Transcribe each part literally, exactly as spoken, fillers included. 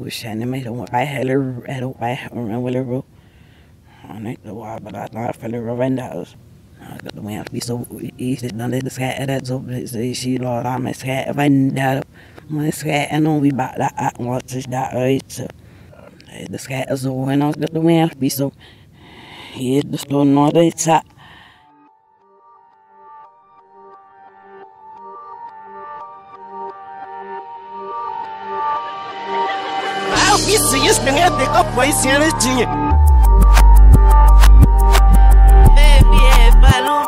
wish I made a I had a I don't I remember what it wrote. I think the why, but I thought for the Ravendals. I got the way to be so easy done the sky that's so she Lord I'm a sky if I that my sky and only about that I want to that right so the sky is so when I got the way to be so here the stone not it's hot. Isso, isso, ninguém tem como vai ser tinha. Baby, é balão.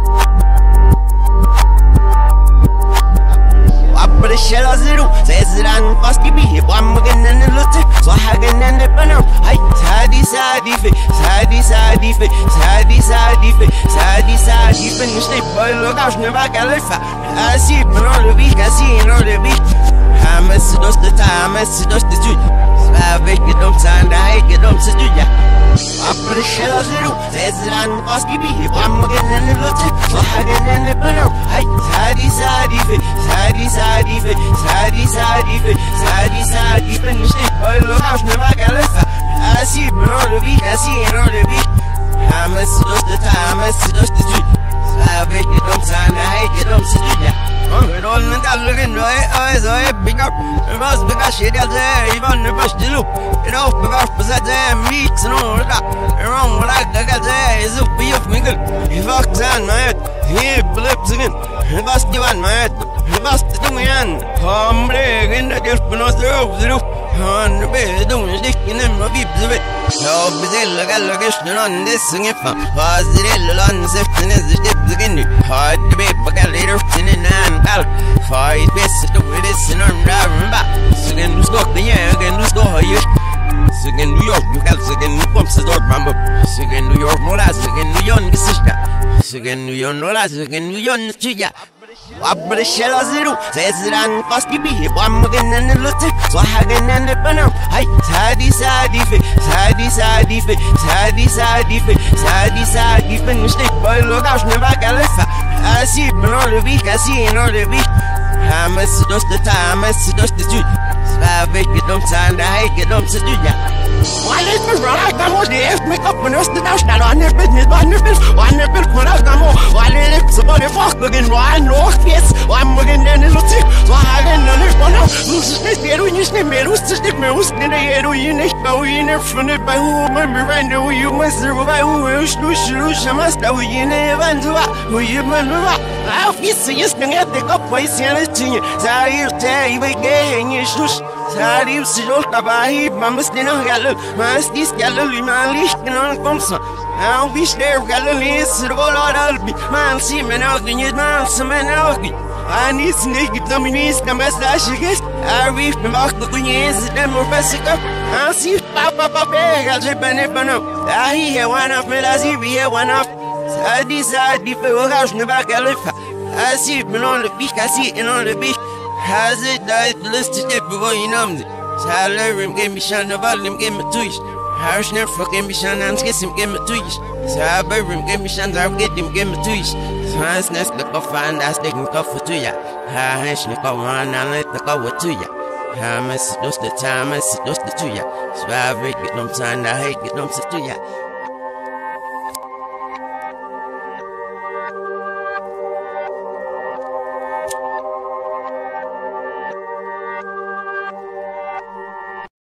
Abra shela zero, zezran paski bi, bam genen lutte, so hagen the banner. Hey, sadi sadi fe, sadi sadi fe, sadi sadi fe, sadi sadi fe, niste boy gaus ne va calefa. Assim, não le vi, assim, não le vi. Hamas dos the time, hamas dos the street. Avec get them time, I get them to do ya. After the shell of zero, says it on Bosky B. I'm getting in the lotte, so I get in the banner. Hey, sadi sadi fe, sadi sadi fe, sadi sadi fe, sadi sadi fe, mistake, boy, look out, never got left. I see, but all the week, I see it all the week. I'm a seduce the time, I'm a seduce the street. Avec get them time, I get them to do ya. I'm going to look in my eyes, I pick up. It was because she got there, even the bush to look. It off because that damn meats and all that. Around what I got there is up for your finger. He fucks on my head, he blips again. He must give on my head, he must do me on. I'm breaking the gift, but not the roof. On the bed, doing sticking in my beeps of it. So, Brazil, I got a question on this thing. If I was the little on the sifting as the dips again. Hard to be, but I later in and out. Five best to do with this and I'm driving back. So, again, who's got the year again, who's got you? So, again, New York, you got again, who pumps the door, Bamba. So, again, New York, no last again, New York, this is that. So, again, New York, no last again, New York, Chia. Abra the shell of zero, says it on Bosky B. I'm getting in the lotte, so I get in the banner. Hey, sadi sadi fe, sadi sadi fe, sadi sadi fe, sadi sadi fe, mistake, boy, look out, never got left. I see, but all the week, I see it all the week. I'm a seduce the time, I'm a seduce the street. I make it on time, I get them to do ya. Why let me run? I'm on the F, make up when I stood out, not on their business, on their business, on their business, when I come on. Why let it somebody fuck again? Why no face? Why I'm again in the city? So I get on this one out. Who's this? There we just name it. Who's this? Who's in the air? We need to go in there from it by who? Remember, I know you must survive. Who is Lush? Lush, I must have you never do it. Who you remember? I'll be seeing you at the cup, I see it to you. So you tell you again, you shush. Sadi si lo kabahi, mamas din ang galo, mas dis galo limalish kinang komsa. Ang bish there galo lis rolo albi, man si menalgi ni man si menalgi. Ani snake dominis kamas da shiges, arif mak ko kunyes dem professor. Asi papa papa gaje bene bano. Ahi he one of melazi be one of. Sadi sadi fe ogash ne ba galifa. Asi menon le bish kasi enon le bish. Has it died listed before you know me? Salary gave me shan of all him gave me twitch. Harsh never gave me shan and kiss him gave me twitch. Salary gave me shan, I'll get him gave me twitch. Science nest the coffee and I stick coffee to ya. Hash the cover and I let the cover to ya. Hamas does the time, I sit does the to ya. So I break it, don't sign, I hate it, don't sit to ya.